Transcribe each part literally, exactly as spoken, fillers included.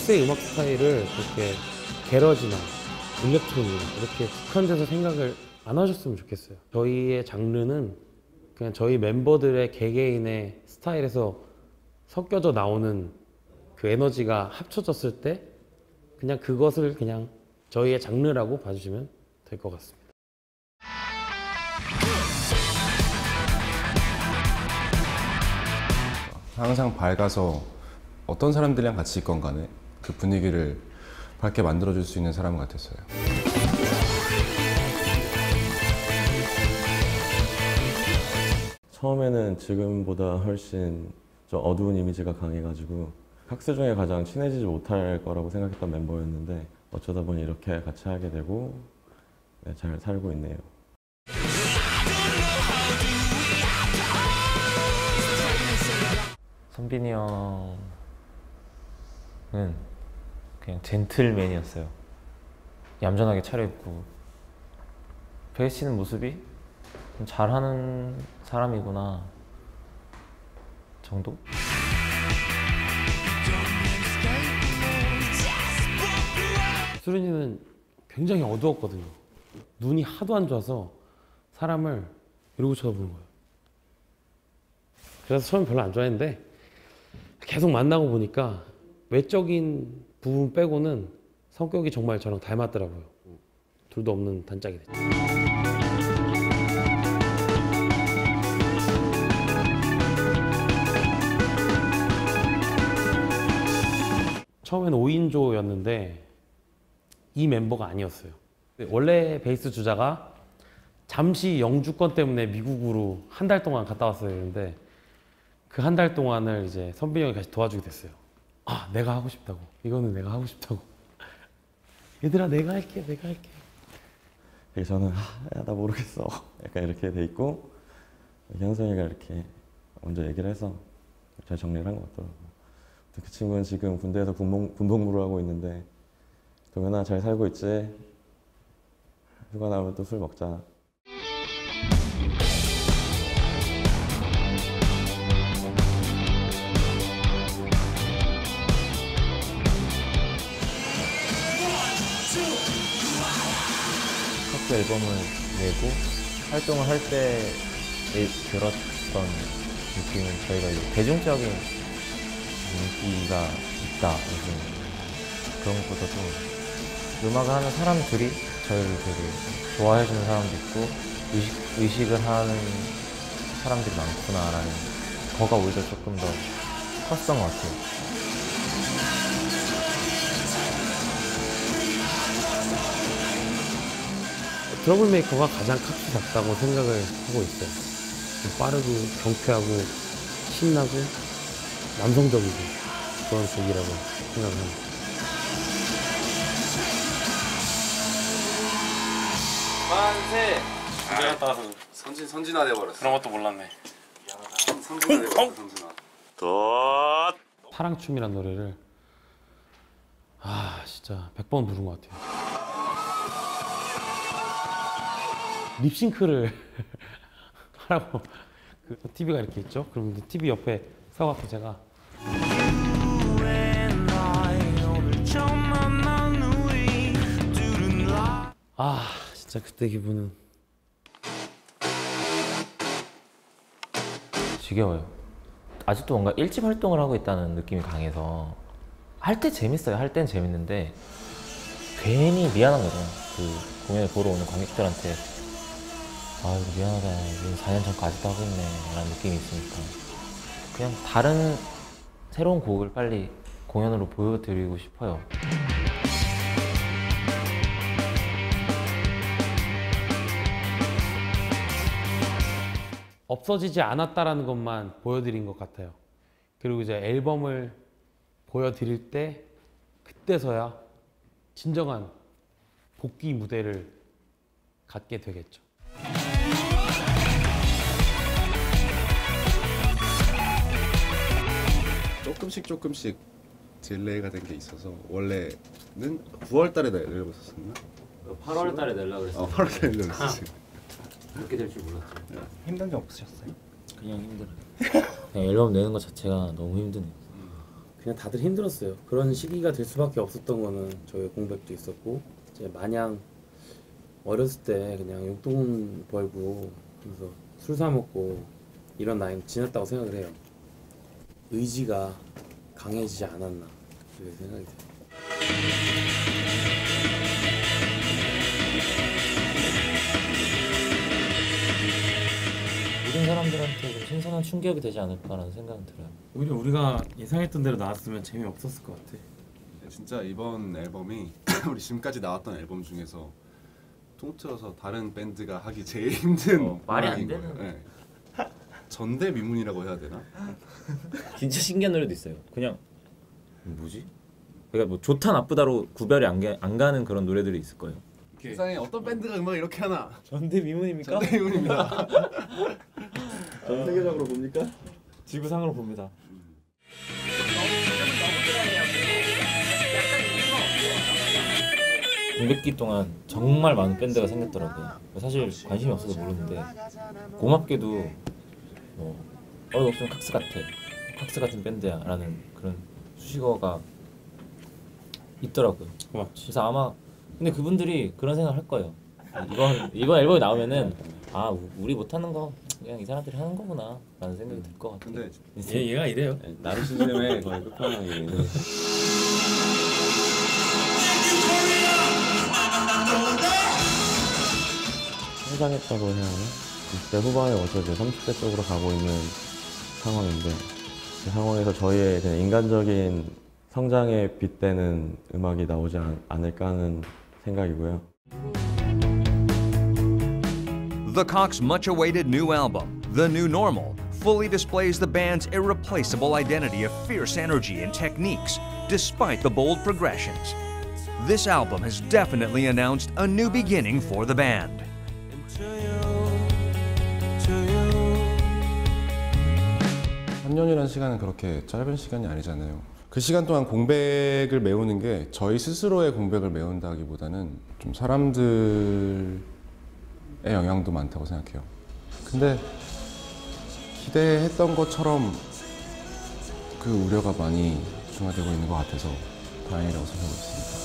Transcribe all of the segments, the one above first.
엑스의 음악 스타일을 그렇게 게러지나 일렉트로닉 이렇게 국한돼서 생각을 안 하셨으면 좋겠어요. 저희의 장르는 그냥 저희 멤버들의 개개인의 스타일에서 섞여져 나오는 그 에너지가 합쳐졌을 때 그냥 그것을 그냥 저희의 장르라고 봐주시면 될 것 같습니다. 항상 밝아서 어떤 사람들이랑 같이 있건 간에 그 분위기를 밝게 만들어줄 수 있는 사람 같았어요. 처음에는 지금보다 훨씬 좀 어두운 이미지가 강해가지고 학생 중에 가장 친해지지 못할 거라고 생각했던 멤버였는데 어쩌다 보니 이렇게 같이 하게 되고 네, 잘 살고 있네요. 선빈이 형은 그냥 젠틀맨이었어요. 얌전하게 차려입고 베이스 치는 모습이 좀 잘하는 사람이구나 정도? 수린이는 굉장히 어두웠거든요. 눈이 하도 안 좋아서 사람을 이러고 쳐다보는 거예요. 그래서 처음 별로 안 좋아했는데 계속 만나고 보니까 외적인 부분 빼고는 성격이 정말 저랑 닮았더라고요. 둘도 없는 단짝이 됐죠. 처음에는 오 인조였는데 이 멤버가 아니었어요. 원래 베이스 주자가 잠시 영주권 때문에 미국으로 한 달 동안 갔다 왔어야 되는데 그 한 달 동안을 이제 선빈이 형이 같이 도와주게 됐어요. 아, 내가 하고 싶다고. 이거는 내가 하고 싶다고. 얘들아, 내가 할게, 내가 할게. 그래서 저는 아, 나 모르겠어. 약간 이렇게 돼 있고 현성이가 이렇게 먼저 얘기를 해서 잘 정리를 한 것 같더라고요. 그 친구는 지금 군대에서 군복, 군복무를 하고 있는데 동현아 잘 살고 있지? 휴가 나오면 또 술 먹자. 첫 앨범을 내고 활동을 할 때 들었던 느낌은 저희가 이제 대중적인 인기가 있다. 그런 것보다도 음악을 하는 사람들이 저희를 되게 좋아해주는 사람도 있고 의식, 의식을 하는 사람들이 많구나라는 거가 오히려 조금 더 컸던 것 같아요. 트러블메이커가 가장 값이 작다고 생각을 하고 있어요. 좀 빠르고 경쾌하고 신나고 남성적이고 그런 곡이라고 생각을 합니다. 만세! 군대 갔다 와서 선진, 선진화 돼버렸어. 그런 것도 몰랐네. 미안하다. 선진화 돼버렸어, 선진화. 덧! 사랑춤이란 노래를 아 진짜 백 번 부른 것 같아요. 립싱크를 하라고 그 티비가 이렇게 있죠? 그럼 티비 옆에 서갖고 제가 아 진짜 그때 기분은 지겨워요. 아직도 뭔가 일집 활동을 하고 있다는 느낌이 강해서 할 때 재밌어요. 할 땐 재밌는데 괜히 미안한 거죠. 그 공연을 보러 오는 관객들한테 아이고 미안하다. 우린 사 년 전까지 아직도 하고 있네 라는 느낌이 있으니까 그냥 다른 새로운 곡을 빨리 공연으로 보여드리고 싶어요. 없어지지 않았다라는 것만 보여드린 것 같아요. 그리고 이제 앨범을 보여드릴 때 그때서야 진정한 복귀 무대를 갖게 되겠죠. 조금씩 조금씩 딜레이가 된 게 있어서 원래는 구월 달에 내려고 했었나? 팔월 달에 내려고 그랬어요. 어, 팔월 달에 내려고 했었어요. 그렇게 될 줄 몰랐죠. 힘든 적 없으셨어요? 그냥 힘들어요. 그냥 앨범 내는 것 자체가 너무 힘드네요. 그냥 다들 힘들었어요. 그런 시기가 될 수밖에 없었던 거는 저희 공백도 있었고 이제 마냥 어렸을 때 그냥 용돈 벌고 그래서 술 사 먹고 이런 나이는 지났다고 생각을 해요. 의지가 강해지지 않았나 그렇게 생각이 돼요. 모든 사람들한테 좀 신선한 충격이 되지 않을까라는 생각은 들어요. 오히려 우리가 예상했던 대로 나왔으면 재미없었을 것 같아. 진짜 이번 앨범이 우리 지금까지 나왔던 앨범 중에서 통틀어서 다른 밴드가 하기 제일 힘든 어, 말이 안 음악인 되는. 거예요. 네. 전대미문이라고 해야 되나? 진짜 신기한 노래도 있어요. 그냥 뭐지? 그러니까 뭐 좋다 나쁘다로 구별이 안, 가, 안 가는 그런 노래들이 있을 거예요. 세상에 어떤 밴드가 음악을 이렇게 하나? 전대미문입니까? 전대미문입니다. 전 세계적으로 봅니까? 지구상으로 봅니다. 공백기 동안 정말 많은 밴드가 생겼더라고요. 사실 관심이 없어서 모르는데 고맙게도 뭐 어, 없으면 칵스 같아, 칵스 같은 밴드야 라는 그런 수식어가 있더라고요. 고맙지. 그래서 아마 근데 그분들이 그런 생각을 할 거예요. 이번 이번 앨범이 나오면은 아 우- 우리 못하는 거 그냥 이 사람들이 하는 거구나 라는 생각이 들 것 같아요. 근데 얘, 얘가 이래요. 나르시즘의 거의 끝판왕이에요. 성장했다고 해야 하나? 이십 대 후반에 어서 이제 삼십 대 쪽으로 가고 있는 상황인데 그 상황에서 저희의 그냥 인간적인 성장에 빗대는 음악이 나오지 않, 않을까 하는 생각이고요. The Cox' much-awaited new album, The New Normal, fully displays the band's irreplaceable identity of fierce energy and techniques, despite the bold progressions. This album has definitely announced a new beginning for the band. 삼 년이라는 시간은 그렇게 짧은 시간이 아니잖아요. 그 시간 동안 공백을 메우는 게 저희 스스로의 공백을 메운다기보다는 좀 사람들의 영향도 많다고 생각해요. 근데 기대했던 것처럼 그 우려가 많이 중화되고 있는 것 같아서 다행이라고 생각하고 있습니다.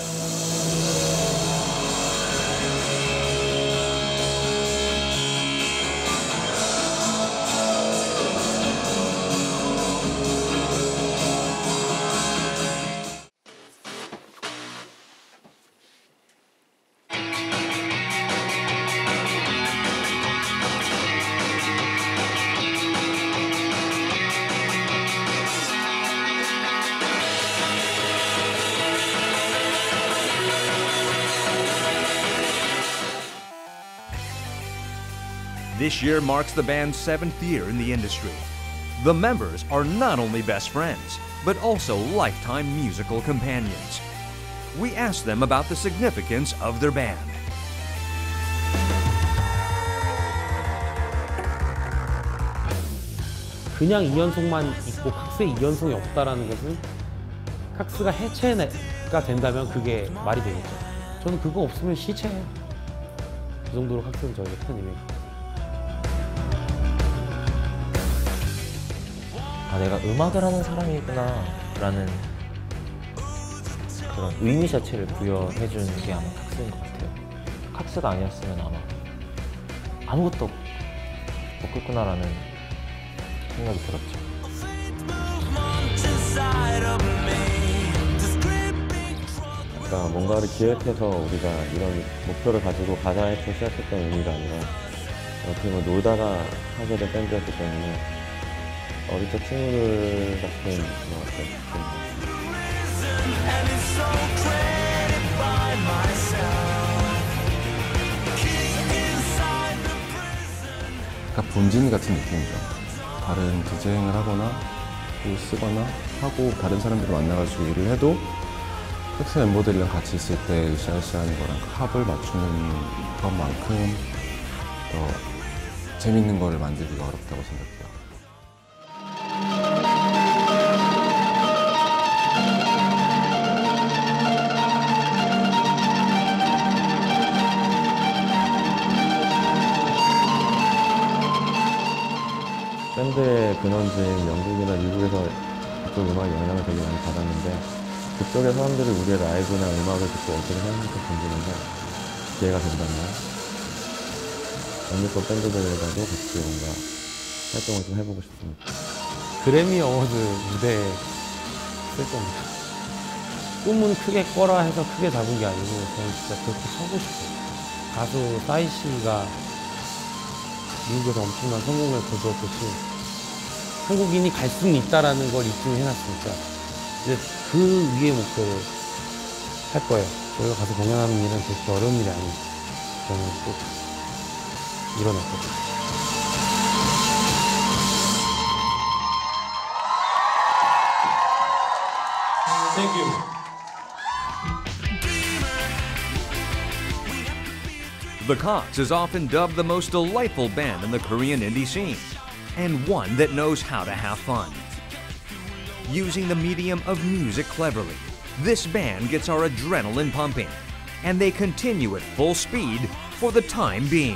This year marks the band's seventh year in the industry. The members are not only best friends, but also lifetime musical companions. We asked them about the significance of their band. 그냥 이 연속만 있고 칵스에 이 연속이 없다라는 것은 칵스가 해체가 된다면 그게 말이 되겠죠. 저는 그거 없으면 시체예요. 그 정도로 칵스는 저에게 큰 의미가 있어요. 아 내가 음악을 하는 사람이구나 라는 그런 의미 자체를 부여해주는 게 아마 칵스인 것 같아요. 칵스가 아니었으면 아마 아무것도 없겠구나라는 생각이 들었죠. 그러니까 뭔가를 기획해서 우리가 이런 목표를 가지고 가자 해서 시작했던 의미가 아니라 어떻게 보면 놀다가 하게 된 밴드였기 때문에 어릴 적 친구들 같은 것 같아요. 그러니까 본진 같은 느낌이죠. 다른 디제잉을 하거나 또 쓰거나 하고 다른 사람들을 만나가지고 일을 해도 팩스 멤버들이랑 같이 있을 때 으쌰으쌰 하는 거랑 합을 맞추는 것만큼 더 재밌는 거를 만들기가 어렵다고 생각해요. 밴드의 근원지인 영국이나 미국에서 그쪽 음악에 영향을 되게 많이 받았는데 그쪽의 사람들이 우리의 라이브나 음악을 듣고 어떻게 생각할까 궁금해서 기회가 된다면 영미권 밴드들과도 같이 뭔가 활동을 좀 해보고 싶습니다. 그래미 어워드 무대에 쓸 겁니다. 꿈은 크게 꿔라 해서 크게 잡은 게 아니고 저는 진짜 그렇게 하고 싶어요. 가수 싸이 씨가 미국에서 엄청난 성공을 거두었듯이 한국인이 갈 수는 있다라는 걸 입증해놨으니까 이제 그 위의 목표를 할 거예요. 저희가 가서 공연하는 일은 그렇게 어려운 일이 아니에요. 저는 꼭 일어날 거예요. Thank you. The Cox is often dubbed the most delightful band in the Korean indie scene, and one that knows how to have fun. Using the medium of music cleverly, this band gets our adrenaline pumping, and they continue at full speed for the time being.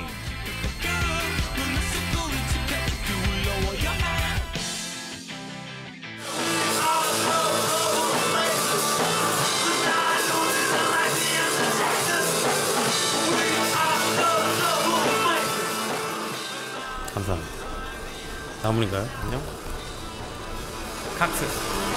감사합니다. 다음 분인가요? 안녕. 칵스.